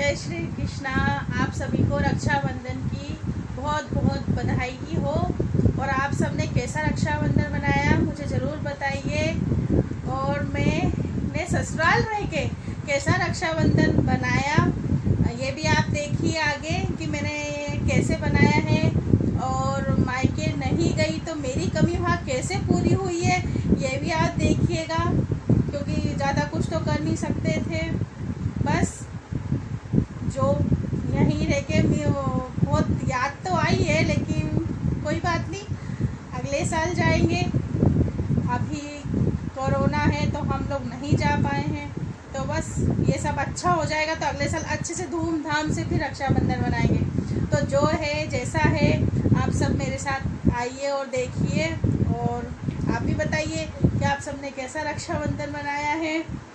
जय श्री कृष्णा। आप सभी को रक्षाबंधन की बहुत बहुत बधाई हो। और आप सबने कैसा रक्षाबंधन मनाया मुझे ज़रूर बताइए। और मैंने ससुराल रह के कैसा रक्षाबंधन बनाया ये भी आप देखिए आगे कि मैंने कैसे बनाया है। और मायके नहीं गई तो मेरी कमी वहाँ कैसे पूरी हुई है ये भी आप देखिएगा, क्योंकि ज़्यादा कुछ तो कर नहीं सकते थे। बस जो यहीं रह के बहुत याद तो आई है, लेकिन कोई बात नहीं, अगले साल जाएंगे। अभी कोरोना है तो हम लोग नहीं जा पाए हैं, तो बस ये सब अच्छा हो जाएगा तो अगले साल अच्छे से धूमधाम से फिर रक्षाबंधन मनाएंगे। तो जो है जैसा है आप सब मेरे साथ आइए और देखिए, और आप भी बताइए कि आप सबने कैसा रक्षाबंधन मनाया है।